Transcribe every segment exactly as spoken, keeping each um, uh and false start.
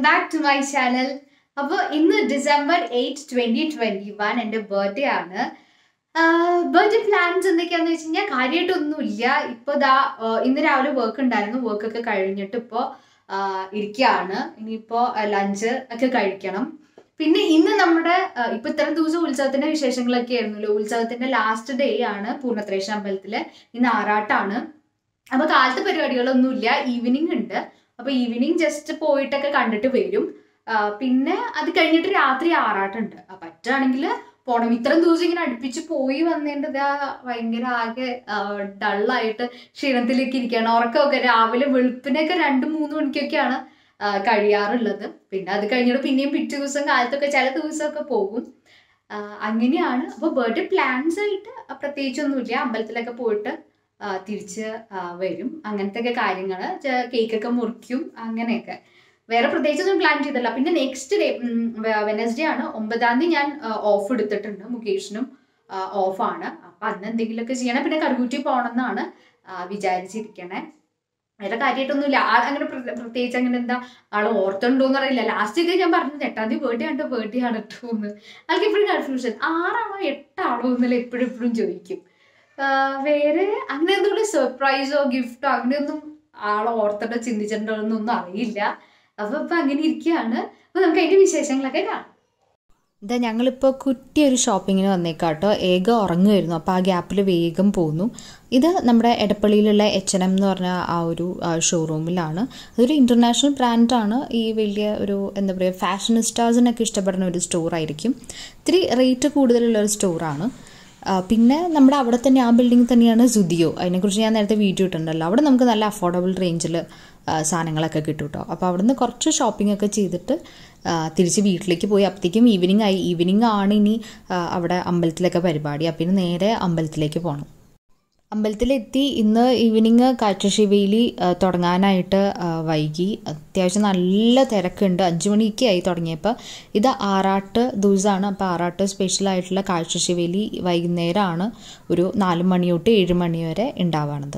back to my channel. അപ്പോൾ ഇന്ന് December eight twenty twenty one എൻ്റെ ബർത്ത്ഡേ ആണ്. ബർത്ത്ഡേ പ്ലാൻസ് എന്തൊക്കെയാന്ന് വെച്ച് കഴിഞ്ഞാൽ കാര്യമായിട്ടൊന്നുമില്ല. ഇപ്പോൾ ദാ ഇന്ന് രാവിലെ വർക്ക് ഉണ്ടായിരുന്നു, വർക്കൊക്കെ കഴിഞ്ഞിട്ട് ഇപ്പോൾ ഇരിക്കുകയാണ്. ഇനിയിപ്പോൾ ലഞ്ച് ഒക്കെ കഴിക്കണം. പിന്നെ ഇന്ന് നമ്മുടെ ഇപ്പൊ ഇത്രയും ദിവസം ഉത്സവത്തിന്റെ വിശേഷങ്ങളൊക്കെ ആയിരുന്നല്ലോ. ഉത്സവത്തിന്റെ ലാസ്റ്റ് ഡേ ആണ് പൂർണ്ണത്രേശ്വര അമ്പലത്തില്. ഇന്ന് ആറാട്ടാണ്. അപ്പൊ കാലത്ത് പരിപാടികളൊന്നുമില്ല, ഈവനിങ് ഉണ്ട്. അപ്പൊ ഈവനിങ് ജസ്റ്റ് പോയിട്ടൊക്കെ കണ്ടിട്ട് വരും. പിന്നെ അത് കഴിഞ്ഞിട്ട് രാത്രി ആറാട്ടുണ്ട്. പറ്റുകയാണെങ്കിൽ പോണം. ഇത്രയും ദിവസം ഇങ്ങനെ അടുപ്പിച്ച് പോയി വന്നേണ്ടത് ഭയങ്കര ആകെ ഡള്ളായിട്ട് ക്ഷീണത്തിലേക്ക് ഇരിക്കുകയാണ്. ഉറക്കമൊക്കെ രാവിലെ വെളുപ്പിനൊക്കെ രണ്ട് മൂന്ന് മണിക്കൊക്കെയാണ് കഴിയാറുള്ളത്. പിന്നെ അത് കഴിഞ്ഞിട്ട് പിന്നെയും പിറ്റേ ദിവസം കാലത്തൊക്കെ ചില ദിവസമൊക്കെ പോകും. അങ്ങനെയാണ്. അപ്പോൾ ബർത്ത്ഡേ പ്ലാൻസ് ആയിട്ട് പ്രത്യേകിച്ചൊന്നുമില്ല. അമ്പലത്തിലൊക്കെ പോയിട്ട് തിരിച്ച് വരും. അങ്ങനത്തെ ഒക്കെ കാര്യങ്ങൾ, കേക്കൊക്കെ മുറിക്കും, അങ്ങനെയൊക്കെ. വേറെ പ്രത്യേകിച്ചൊന്നും പ്ലാൻ ചെയ്തില്ല. പിന്നെ നെക്സ്റ്റ് ഡേ വെനസ്ഡേ ആണ്. ഒമ്പതാം തീയതി ഞാൻ ഓഫ് എടുത്തിട്ടുണ്ട്. മുകേഷിനും ഓഫാണ്. അപ്പം അന്ന് എന്തെങ്കിലുമൊക്കെ ചെയ്യണം. പിന്നെ കറുകുറ്റി പോകണം എന്നാണ് വിചാരിച്ചിരിക്കണേ. വേറെ കാര്യമായിട്ടൊന്നുമില്ല. ആൾ അങ്ങനെ പ്രത്യേകിച്ച് അങ്ങനെ എന്താ ആൾ ഓർത്തുണ്ടോന്ന് അറിയില്ല. ലാസ്റ്റ് ഇത് ഞാൻ പറഞ്ഞു എട്ടാം തീയതി ബർത്ത്ഡേ ആണ് ബർത്ത്ഡേ ആണ് കേട്ടോന്ന്. ആൾക്ക് എപ്പോഴും കൺഫ്യൂഷൻ, ആറാണോ എട്ടാണോ എന്നല്ല എപ്പോഴും എപ്പോഴും ചോദിക്കും. വേറെ അങ്ങനെ എന്തെങ്കിലും സർപ്രൈസോ ഗിഫ്റ്റോ അങ്ങനെയൊന്നും ആൾ ഓർത്തിട്ടോ ചിന്തിച്ചിട്ടുണ്ടോ എന്നൊന്നും അറിയില്ല. അപ്പൊ ഇപ്പൊ അങ്ങനെ ഇരിക്കുകയാണ്. അപ്പൊ നമുക്ക് അതിന്റെ വിശേഷങ്ങളൊക്കെ കാണാം. ഇതാ ഞങ്ങളിപ്പോൾ കുറ്റിയൊരു ഷോപ്പിങ്ങിന് വന്നേക്കാട്ടോ. ഏകം ഉറങ്ങുമായിരുന്നു, അപ്പോൾ ആ ഗ്യാപ്പിൽ വേഗം പോന്നു. ഇത് നമ്മുടെ എടപ്പള്ളിയിലുള്ള എച്ച് എൻ എം എന്ന് പറഞ്ഞ ആ ഒരു ഷോറൂമിലാണ്. അതൊരു ഇൻ്റർനാഷണൽ ബ്രാൻഡാണ്. ഈ വലിയ ഒരു എന്താ പറയുക ഫാഷനിസ്റ്റാസിനൊക്കെ ഇഷ്ടപ്പെടുന്ന ഒരു സ്റ്റോറായിരിക്കും. ഇത്തിരി റേറ്റ് കൂടുതലുള്ള ഒരു സ്റ്റോറാണ്. പിന്നെ നമ്മുടെ അവിടെ തന്നെ ആ ബിൽഡിംഗ് തന്നെയാണ് സുദിയോ. അതിനെക്കുറിച്ച് ഞാൻ നേരത്തെ വീഡിയോ ഇട്ടുണ്ടല്ലോ. അവിടെ നമുക്ക് നല്ല അഫോർഡബിൾ റേഞ്ചിൽ സാധനങ്ങളൊക്കെ കിട്ടും കേട്ടോ. അപ്പോൾ അവിടെ നിന്ന് കുറച്ച് ഷോപ്പിംഗ് ഒക്കെ ചെയ്തിട്ട് തിരിച്ച് വീട്ടിലേക്ക് പോയി. അപ്പോഴത്തേക്കും ഈവനിങ് ആയി. ഈവനിങ് ആണ് ഇനി അവിടെ അമ്പലത്തിലൊക്കെ പരിപാടി. അപ്പം ഇനി നേരെ അമ്പലത്തിലേക്ക് പോകണം. അമ്പലത്തിലെത്തി. ഇന്ന് ഈവനിങ് കാഴ്ചശിവേലി തുടങ്ങാനായിട്ട് വൈകി. അത്യാവശ്യം നല്ല തിരക്കുണ്ട്. അഞ്ചു മണിയൊക്കെ ആയി തുടങ്ങിയപ്പോൾ. ഇത് ആറാട്ട് ദിവസമാണ്. അപ്പോൾ ആറാട്ട് സ്പെഷ്യലായിട്ടുള്ള കാഴ്ചശിവേലി വൈകുന്നേരമാണ് ഒരു നാല് മണി തൊട്ട് ഏഴ് മണി വരെ ഉണ്ടാവുന്നത്.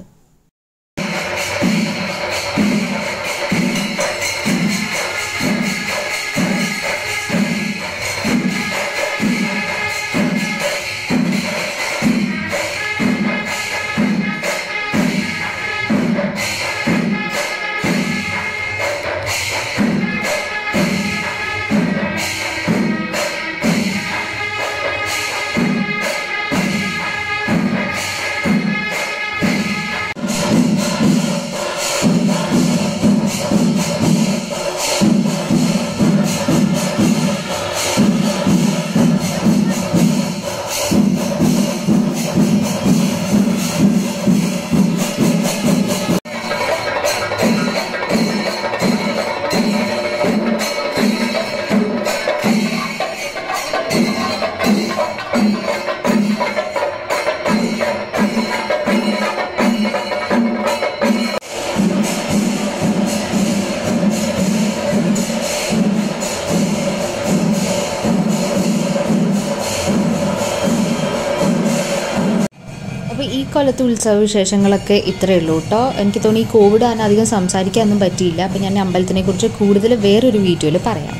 അപ്പോൾ ഈ കൊല്ലത്തെ ഉത്സവ വിശേഷങ്ങളൊക്കെ ഇത്രയേ ഉള്ളൂ കേട്ടോ. എനിക്ക് തോന്നി ഈ കോവിഡ് ആണ് അധികം സംസാരിക്കാനൊന്നും പറ്റിയില്ല. അപ്പം ഞാൻ അമ്പലത്തിനെ കുറിച്ച് കൂടുതൽ വേറൊരു വീഡിയോയിൽ പറയാം.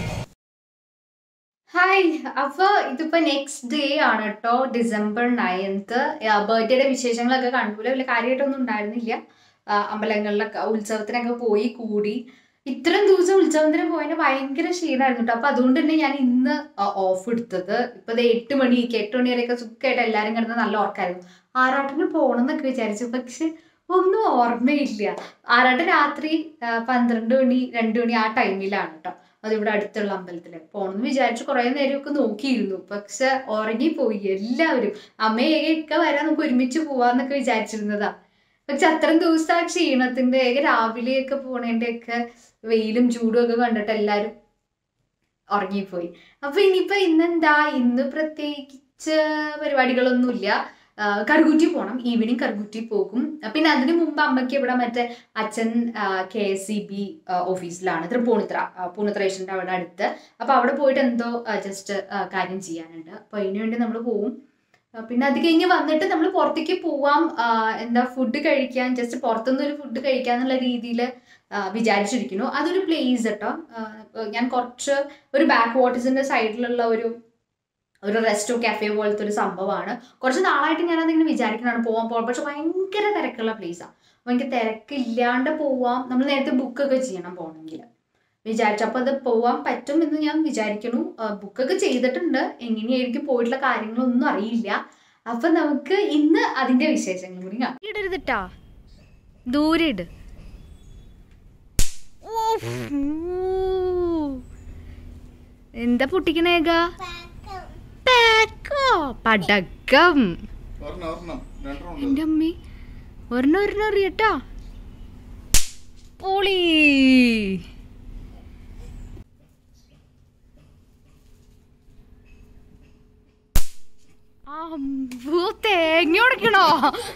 ഹായ്. അപ്പോൾ ഇതിപ്പോൾ നെക്സ്റ്റ് ഡേ ആണ് കേട്ടോ, ഡിസംബർ നയൻത്ത്. ബർത്ത്ഡേയുടെ വിശേഷങ്ങളൊക്കെ കണ്ടുപോലെ വലിയ കാര്യമായിട്ടൊന്നും ഉണ്ടായിരുന്നില്ല. അമ്പലങ്ങളിലൊക്കെ ഉത്സവത്തിനൊക്കെ പോയി കൂടി. ഇത്രയും ദിവസം ഉത്സവത്തിന് പോയതിന് ഭയങ്കര ക്ഷീണമായിരുന്നു കേട്ടോ. അപ്പം അതുകൊണ്ട് തന്നെ ഞാൻ ഇന്ന് ഓഫ് എടുത്തത്. ഇപ്പം ഇത് എട്ട് മണിക്ക് എട്ട് മണി വരെയൊക്കെ സുഖമായിട്ട് എല്ലാവരും കിടന്ന് നല്ല ഉറക്കമായിരുന്നു. ആറാട്ടിന് പോകണം എന്നൊക്കെ വിചാരിച്ചു, പക്ഷെ ഒന്നും ഓർമ്മയില്ല. ആറാട്ട് രാത്രി പന്ത്രണ്ട് മണി രണ്ട് മണി ആ ടൈമിലാണ് കേട്ടോ. അതിവിടെ അടുത്തുള്ള അമ്പലത്തിൽ പോകണമെന്ന് വിചാരിച്ചു കുറേ നേരമൊക്കെ നോക്കിയിരുന്നു, പക്ഷെ ഉറങ്ങിപ്പോയി എല്ലാവരും. അമ്മയൊക്കെ വരാൻ നമുക്ക് ഒരുമിച്ച് പോവാന്നൊക്കെ വിചാരിച്ചിരുന്നതാ. പക്ഷെ അത്രയും ദിവസം ആ ക്ഷീണത്തിന്റെ രാവിലെയൊക്കെ പോണേൻ്റെയൊക്കെ വെയിലും ചൂടും ഒക്കെ കണ്ടിട്ട് എല്ലാവരും ഉറങ്ങിപ്പോയി. അപ്പൊ ഇനിയിപ്പോ ഇന്നെന്താ, ഇന്ന് പ്രത്യേകിച്ച് പരിപാടികളൊന്നുമില്ല. കറുകുറ്റി പോകണം. ഈവനിങ് കറുകുറ്റി പോകും. പിന്നെ അതിന് മുമ്പ് അമ്മയ്ക്ക് ഇവിടെ മറ്റേ അച്ഛൻ കെ എസ് സി ബി ഓഫീസിലാണ്, തൃപ്പൂണിത്ര പൂർണ്ണത്രേശ്വരൻ്റെ അവിടെ അടുത്ത്. അപ്പൊ അവിടെ പോയിട്ട് എന്തോ ജസ്റ്റ് കാര്യം ചെയ്യാനുണ്ട്. അപ്പൊ അതിനു വേണ്ടി നമ്മൾ പോവും. പിന്നെ അത് കഴിഞ്ഞ് വന്നിട്ട് നമ്മൾ പുറത്തേക്ക് പോവാം, എന്താ ഫുഡ് കഴിക്കാൻ, ജസ്റ്റ് പുറത്തുനിന്ന് ഒരു ഫുഡ് കഴിക്കാന്നുള്ള രീതിയിൽ വിചാരിച്ചിരിക്കുന്നു. അതൊരു പ്ലേസ് കേട്ടോ. ഞാൻ കുറച്ച് ഒരു ബാക്ക് വാട്ടേഴ്സിൻ്റെ സൈഡിലുള്ള ഒരു ഒരു റെസ്റ്റോ കാഫേ പോലത്തെ ഒരു സംഭവമാണ്. കുറച്ച് നാളായിട്ട് ഞാനതിങ്ങനെ വിചാരിക്കണതാണ് പോകാൻ പോകാൻ. പക്ഷെ ഭയങ്കര തിരക്കുള്ള പ്ലേസാണ്. അപ്പോൾ എനിക്ക് തിരക്കില്ലാണ്ട് പോവാം. നമ്മൾ നേരത്തെ ബുക്കൊക്കെ ചെയ്യണം പോകണമെങ്കിൽ വിചാരിച്ചപ്പോൾ അത് പോവാൻ പറ്റും എന്ന് ഞാൻ വിചാരിക്കുന്നു. ബുക്കൊക്കെ ചെയ്തിട്ടുണ്ട്. എങ്ങനെയായിരിക്കും പോയിട്ടുള്ള കാര്യങ്ങളൊന്നും അറിയില്ല. അപ്പം നമുക്ക് ഇന്ന് അതിൻ്റെ വിശേഷങ്ങൾ കൂടി കാണാം. ഇടരുതിട്ടാ, ദൂരെ ഇട്. എന്താ പൊട്ടിക്കണേക? പടക്കം. എന്റെ അമ്മി ഒരെണ്ണം ഒരെണ്ണം അറിയട്ടാ. പൊളി. തേങ്ങ ഉടക്കണോ?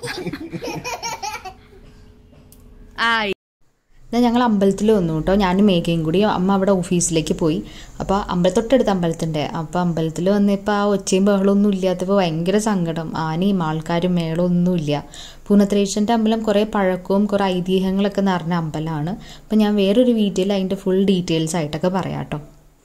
ആയി. ഞങ്ങൾ അമ്പലത്തിൽ വന്നു കേട്ടോ. ഞാനും മേഘയും കൂടി. അമ്മ അവിടെ ഓഫീസിലേക്ക് പോയി. അപ്പോൾ അമ്പലത്തൊട്ടടുത്ത് അമ്പലത്തിൻ്റെ. അപ്പോൾ അമ്പലത്തിൽ വന്നപ്പോൾ ആ ഒച്ചയും ബഹളമൊന്നും ഇല്ലാത്തപ്പോൾ ഭയങ്കര സങ്കടം. ആനയും ആൾക്കാരും മേളമൊന്നുമില്ല. പൂനത്രേശ്വരൻ്റെ അമ്പലം കുറേ പഴക്കവും കുറേ ഐതിഹ്യങ്ങളൊക്കെ നിറഞ്ഞ അമ്പലമാണ്. അപ്പോൾ ഞാൻ വേറൊരു വീഡിയോയിൽ അതിൻ്റെ ഫുൾ ഡീറ്റെയിൽസ് ആയിട്ടൊക്കെ പറയാം കേട്ടോ.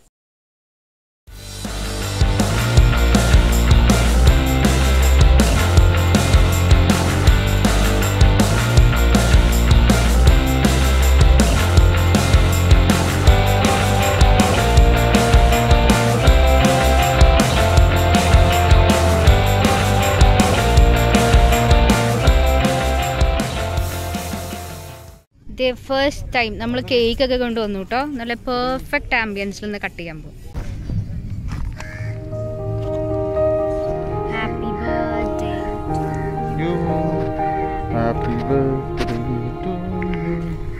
ഫസ്റ്റ് ടൈം നമ്മൾ കേക്കൊക്കെ കൊണ്ടുവന്നു കേട്ടോ. നല്ല പെർഫെക്റ്റ് ആംബിയൻസിൽ നിന്ന് കട്ട് ചെയ്യാൻ പോകും. Happy birthday to you. Happy birthday to you.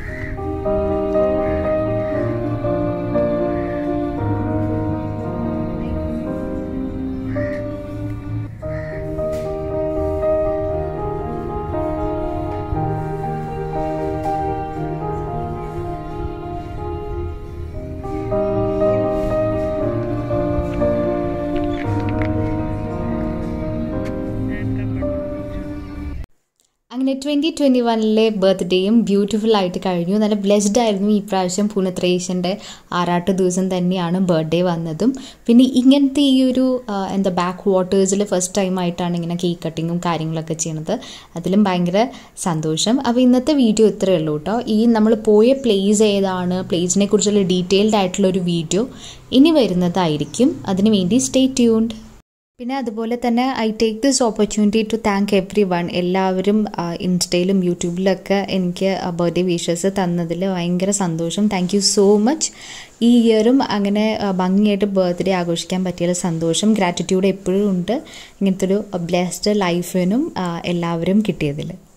അങ്ങനെ ട്വൻറ്റി ട്വൻറ്റി വണ്ണിലെ ബർത്ത്ഡേയും ബ്യൂട്ടിഫുൾ ആയിട്ട് കഴിഞ്ഞു. നല്ല ബ്ലെസ്ഡ് ആയിരുന്നു. ഈ പ്രാവശ്യം പൂനത്രേശ്വരൻ്റെ ആറാട്ട് ദിവസം തന്നെയാണ് ബർത്ത്ഡേ വന്നതും. പിന്നെ ഇങ്ങനത്തെ ഈ ഒരു എന്താ ബാക്ക് വാട്ടേഴ്സിൽ ഫസ്റ്റ് ടൈം ആയിട്ടാണ് ഇങ്ങനെ കേക്ക് കട്ടിങ്ങും കാര്യങ്ങളൊക്കെ ചെയ്യണത്. അതിലും ഭയങ്കര സന്തോഷം. അപ്പോൾ ഇന്നത്തെ വീഡിയോ ഇത്രയേ ഉള്ളൂ കേട്ടോ. ഈ നമ്മൾ പോയ പ്ലേസ് ഏതാണ്, പ്ലേസിനെ കുറിച്ചുള്ള ഡീറ്റെയിൽഡ് ആയിട്ടുള്ള ഒരു വീഡിയോ ഇനി വരുന്നതായിരിക്കും. അതിനു വേണ്ടി സ്റ്റേ ട്യൂൺഡ്. പിന്നെ അതുപോലെ തന്നെ I take this opportunity to thank everyone. എല്ലാവരും ഇൻസ്റ്റയിലും യൂട്യൂബിലൊക്കെ എനിക്ക് ബർത്ത്ഡേ വിഷസ് തന്നതിൽ ഭയങ്കര സന്തോഷം. Thank you so much. ഈ ഇയറും അങ്ങനെ ഭംഗിയായിട്ട് ബർത്ത്ഡേ ആഘോഷിക്കാൻ പറ്റിയ സന്തോഷം, ഗ്രാറ്റിറ്റ്യൂഡ് എപ്പോഴും ഉണ്ട്. ഇങ്ങനത്തെ ഒരു ബ്ലെസ്ഡ് ലൈഫിനും എല്ലാവരും കിട്ടിയതിൽ.